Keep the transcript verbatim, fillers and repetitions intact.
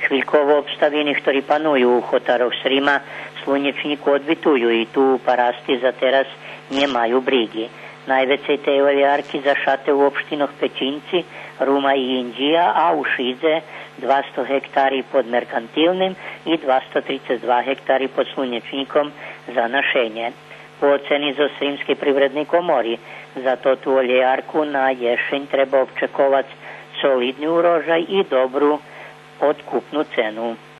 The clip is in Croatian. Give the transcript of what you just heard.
Šviljkovo obstaviny, ktorí panujú u chotároch Srima, slunečníku odbytujú i tu parasti za teraz nemajú brígy. Najvecej tej olijarki zašate u opštinoch Pečinci, Ruma i Indžija, a u Šidze dvasto hektari pod merkantilnim i dvasto trideset dva hektari pod slunečnikom za našenje. Po oceni zo Srimske privredne komori, za to tu olijarku na ješenj treba očekovati solidni urožaj i dobru otkupnu cenu.